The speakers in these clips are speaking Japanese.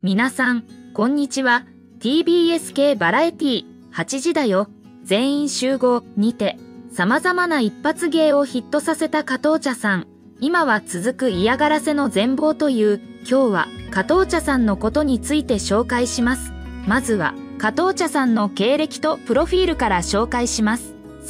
皆さん、こんにちは。TBS 系バラエティ8時だよ。全員集合にて、様々な一発芸をヒットさせた加藤茶さん。今は続く嫌がらせの全貌という、今日は加藤茶さんのことについて紹介します。まずは、加藤茶さんの経歴とプロフィールから紹介します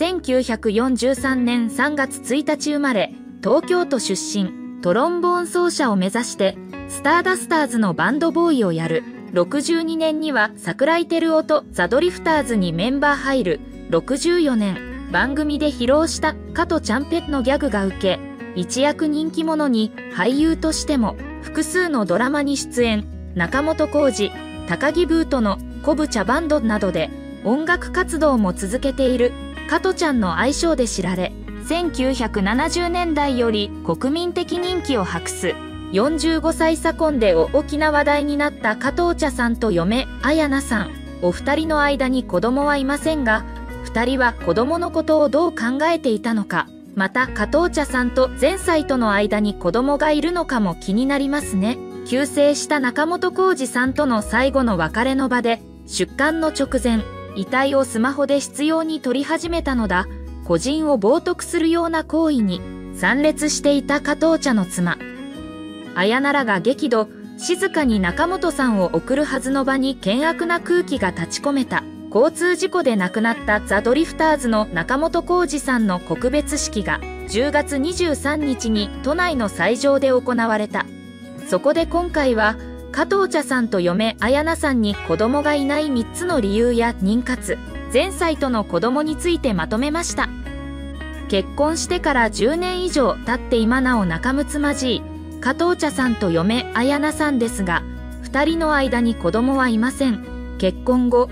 。1943年3月1日生まれ、東京都出身、トロンボーン奏者を目指して、スターダスターズのバンドボーイをやる。62年には桜井照夫とザ・ドリフターズにメンバー入る。64年、番組で披露した加藤ちゃんぺのギャグが受け、一躍人気者に俳優としても複数のドラマに出演、仲本工事、高木ブートのコブ茶バンドなどで音楽活動も続けている加藤ちゃんの愛称で知られ、1970年代より国民的人気を博す。45歳差婚で大きな話題になった加藤茶さんと嫁、綾菜さん。お二人の間に子供はいませんが、二人は子供のことをどう考えていたのか、また加藤茶さんと前妻との間に子供がいるのかも気になりますね。急逝した仲本工事さんとの最後の別れの場で、出棺の直前、遺体をスマホで執拗に撮り始めたのだ。個人を冒涜するような行為に参列していた加藤茶の妻。綾菜らが激怒、静かに仲本さんを送るはずの場に険悪な空気が立ち込めた。交通事故で亡くなったザ・ドリフターズの仲本工事さんの告別式が10月23日に都内の斎場で行われた。そこで今回は加藤茶さんと嫁綾菜さんに子供がいない3つの理由や妊活、前妻との子供についてまとめました。結婚してから10年以上経って今なお仲睦まじい加藤茶さんと嫁綾菜さんですが、2人の間に子供はいません。結婚後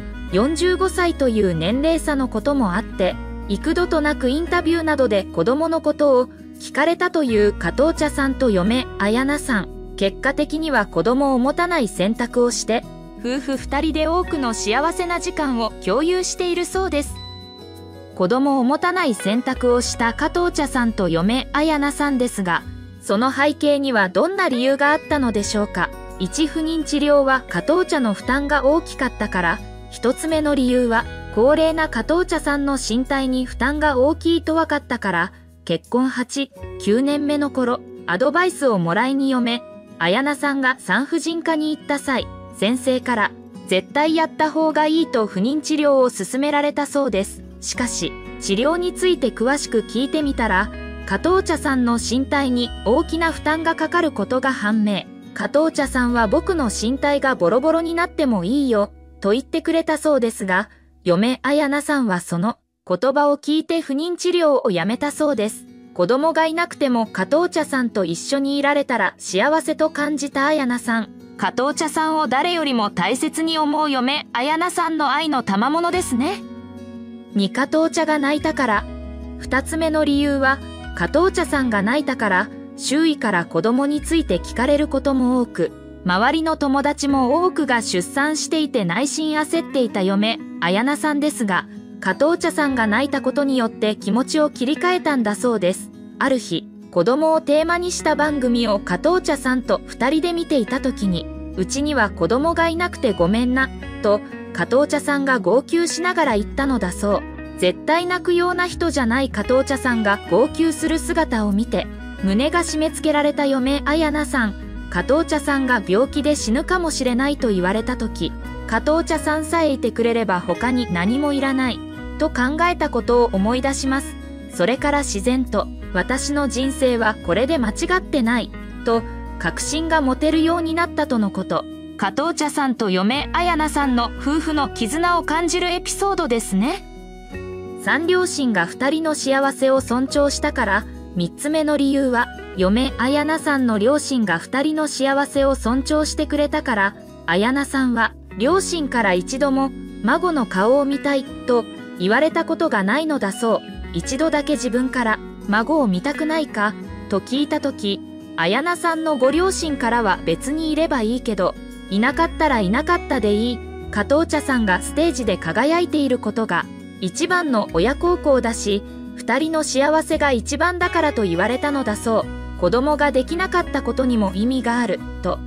45歳という年齢差のこともあって、幾度となくインタビューなどで子供のことを聞かれたという加藤茶さんと嫁綾菜さん。結果的には子供を持たない選択をして、夫婦2人で多くの幸せな時間を共有しているそうです。子供を持たない選択をした加藤茶さんと嫁綾菜さんですが、その背景にはどんな理由があったのでしょうか。1、不妊治療は加藤茶の負担が大きかったから。1つ目の理由は、高齢な加藤茶さんの身体に負担が大きいと分かったから。結婚8、9年目の頃、アドバイスをもらいに嫁、綾菜さんが産婦人科に行った際、先生から、絶対やった方がいいと不妊治療を勧められたそうです。しかし、治療について詳しく聞いてみたら、加藤茶さんの身体に大きな負担がかかることが判明。加藤茶さんは僕の身体がボロボロになってもいいよ、と言ってくれたそうですが、嫁綾菜さんはその言葉を聞いて不妊治療をやめたそうです。子供がいなくても加藤茶さんと一緒にいられたら幸せと感じた綾菜さん。加藤茶さんを誰よりも大切に思う嫁綾菜さんの愛の賜物ですね。2、加藤茶が泣いたから。2つ目の理由は、加藤茶さんが泣いたから、周囲から子供について聞かれることも多く、周りの友達も多くが出産していて内心焦っていた嫁、綾菜さんですが、加藤茶さんが泣いたことによって気持ちを切り替えたんだそうです。ある日、子供をテーマにした番組を加藤茶さんと2人で見ていた時に、うちには子供がいなくてごめんな、と加藤茶さんが号泣しながら言ったのだそう。絶対泣くような人じゃない加藤茶さんが号泣する姿を見て、胸が締め付けられた嫁綾菜さん。加藤茶さんが病気で死ぬかもしれないと言われた時、加藤茶さんさえいてくれれば他に何もいらない、と考えたことを思い出します。それから自然と、私の人生はこれで間違ってない、と確信が持てるようになったとのこと。加藤茶さんと嫁綾菜さんの夫婦の絆を感じるエピソードですね。3、両親が2人の幸せを尊重したから。3つ目の理由は、嫁綾菜さんの両親が2人の幸せを尊重してくれたから。綾菜さんは両親から一度も孫の顔を見たいと言われたことがないのだそう。一度だけ自分から孫を見たくないかと聞いたとき、綾菜さんのご両親からは別にいればいいけど、いなかったらいなかったでいい。加藤茶さんがステージで輝いていることが一番の親孝行だし、二人の幸せが一番だからと言われたのだそう。子供ができなかったことにも意味がある、と。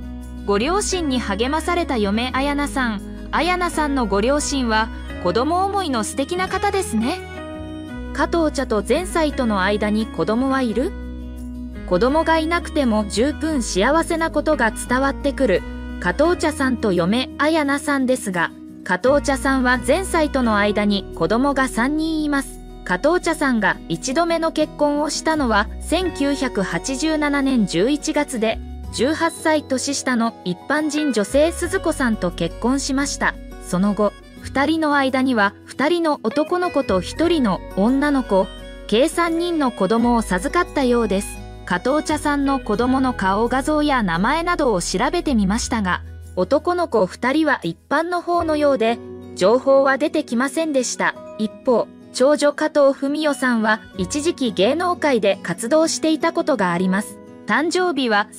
ご両親に励まされた嫁綾菜さん。綾菜さんのご両親は子供思いの素敵な方ですね。加藤茶と前妻との間に子供はいる？子供がいなくても十分幸せなことが伝わってくる加藤茶さんと嫁綾菜さんですが、加藤茶さんは前妻との間に子供が3人います。加藤茶さんが1度目の結婚をしたのは1987年11月で、18歳年下の一般人女性鈴子さんと結婚しました。その後、2人の間には2人の男の子と1人の女の子、計3人の子供を授かったようです。加藤茶さんの子供の顔画像や名前などを調べてみましたが、男の子2人は一般の方のようで、情報は出てきませんでした。一方、長女加藤文代さんは一時期芸能界で活動していたことがあります。誕生日は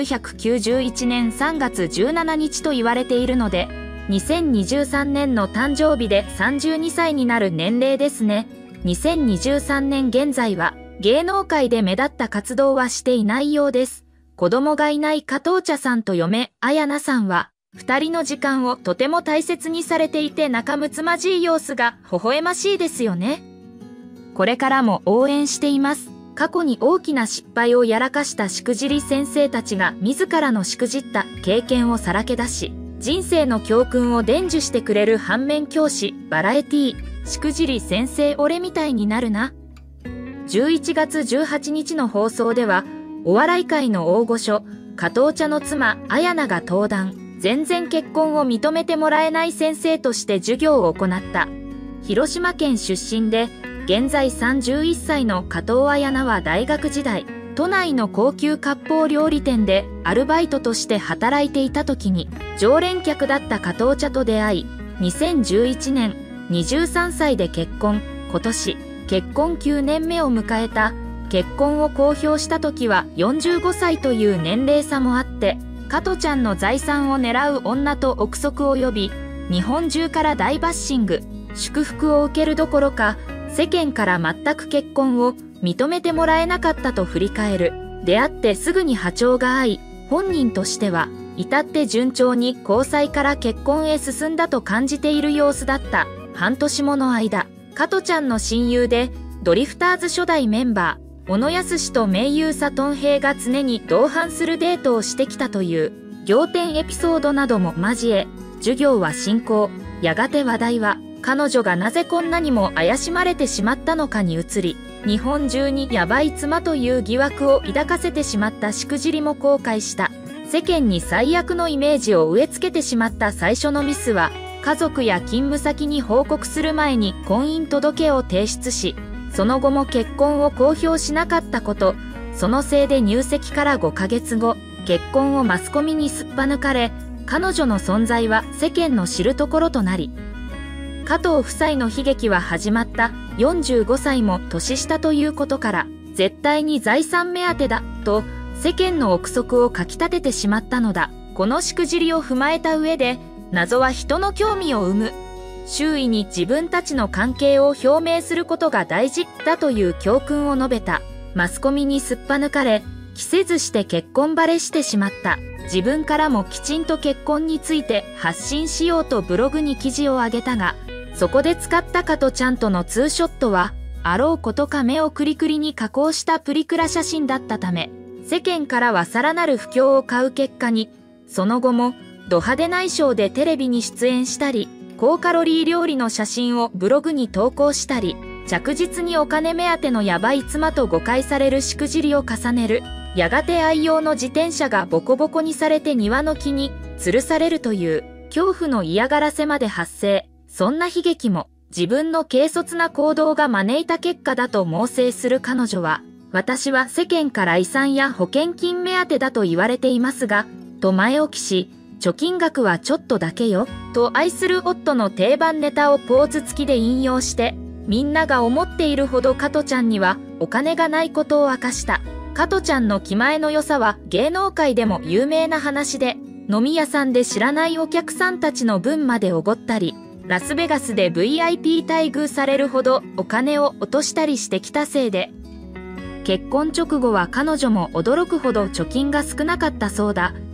1991年3月17日と言われているので、2023年の誕生日で32歳になる年齢ですね。2023年現在は芸能界で目立った活動はしていないようです。子供がいない加藤茶さんと嫁綾菜さんは、2人の時間をとても大切にされていて仲睦まじい様子が微笑ましいですよね。これからも応援しています。過去に大きな失敗をやらかしたしくじり先生たちが自らのしくじった経験をさらけ出し、人生の教訓を伝授してくれる反面教師、バラエティー、しくじり先生俺みたいになるな。11月18日の放送では、お笑い界の大御所、加藤茶の妻、綾菜が登壇。全然結婚を認めてもらえない先生として授業を行った。広島県出身で、現在31歳の加藤綾菜は大学時代、都内の高級割烹料理店でアルバイトとして働いていた時に、常連客だった加藤茶と出会い、2011年、23歳で結婚。今年、結婚9年目を迎えた。結婚を公表した時は45歳という年齢差もあって、加藤ちゃんの財産を狙う女と憶測を呼び、日本中から大バッシング、祝福を受けるどころか、世間から全く結婚を認めてもらえなかったと振り返る。出会ってすぐに波長が合い、本人としては、至って順調に交際から結婚へ進んだと感じている様子だった。半年もの間、加藤ちゃんの親友で、ドリフターズ初代メンバー、小野康と盟友佐藤平が常に同伴するデートをしてきたという仰天エピソードなども交え、授業は進行。やがて話題は彼女がなぜこんなにも怪しまれてしまったのかに移り、日本中にヤバい妻という疑惑を抱かせてしまったしくじりも後悔した。世間に最悪のイメージを植え付けてしまった最初のミスは、家族や勤務先に報告する前に婚姻届を提出し、その後も結婚を公表しなかったこと。そのせいで入籍から5ヶ月後、結婚をマスコミにすっぱ抜かれ、彼女の存在は世間の知るところとなり、加藤夫妻の悲劇は始まった45歳も年下ということから、絶対に財産目当てだと世間の憶測をかき立ててしまったのだ。このしくじりを踏まえた上で、謎は人の興味を生む。周囲に自分たちの関係を表明することが大事だという教訓を述べた。マスコミにすっぱ抜かれ、着せずして結婚バレしてしまった。自分からもきちんと結婚について発信しようとブログに記事を上げたが、そこで使った加藤ちゃんとのツーショットは、あろうことか目をクリクリに加工したプリクラ写真だったため、世間からはさらなる不況を買う結果に、その後もド派手な衣装でテレビに出演したり、高カロリー料理の写真をブログに投稿したり、着実にお金目当てのヤバい妻と誤解されるしくじりを重ねる。やがて愛用の自転車がボコボコにされて庭の木に吊るされるという恐怖の嫌がらせまで発生。そんな悲劇も自分の軽率な行動が招いた結果だと猛省する彼女は、私は世間から遺産や保険金目当てだと言われていますが、と前置きし、貯金額はちょっとだけよ、と愛する夫の定番ネタをポーズ付きで引用して、みんなが思っているほど加藤ちゃんにはお金がないことを明かした。加藤ちゃんの気前の良さは芸能界でも有名な話で、飲み屋さんで知らないお客さんたちの分までおごったり、ラスベガスで VIP 待遇されるほどお金を落としたりしてきたせいで、結婚直後は彼女も驚くほど貯金が少なかったそうだ。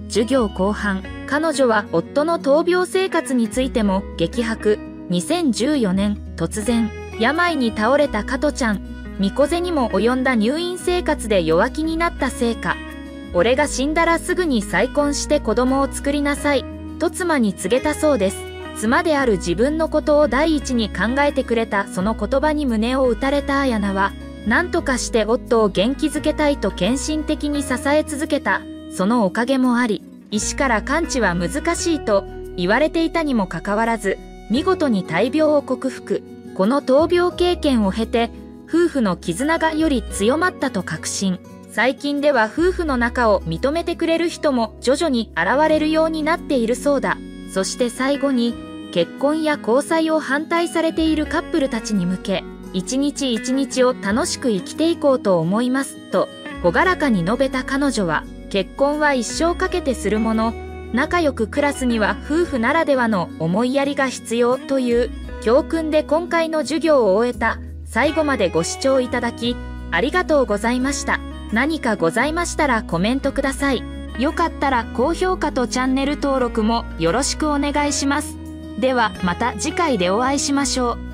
授業後半、彼女は夫の闘病生活についても激白。2014年、突然、病に倒れた加トちゃん。巫女背にも及んだ入院生活で弱気になったせいか。俺が死んだらすぐに再婚して子供を作りなさい。と妻に告げたそうです。妻である自分のことを第一に考えてくれたその言葉に胸を打たれた綾菜は、何とかして夫を元気づけたいと献身的に支え続けた。そのおかげもあり、医師から完治は難しいと言われていたにもかかわらず、見事に大病を克服。この闘病経験を経て、夫婦の絆がより強まったと確信。最近では夫婦の仲を認めてくれる人も徐々に現れるようになっているそうだ。そして最後に、結婚や交際を反対されているカップルたちに向け、一日一日を楽しく生きていこうと思います、と、朗らかに述べた彼女は、結婚は一生かけてするもの、仲良く暮らすには夫婦ならではの思いやりが必要という教訓で今回の授業を終えた。最後までご視聴いただきありがとうございました。何かございましたらコメントください。よかったら高評価とチャンネル登録もよろしくお願いします。ではまた次回でお会いしましょう。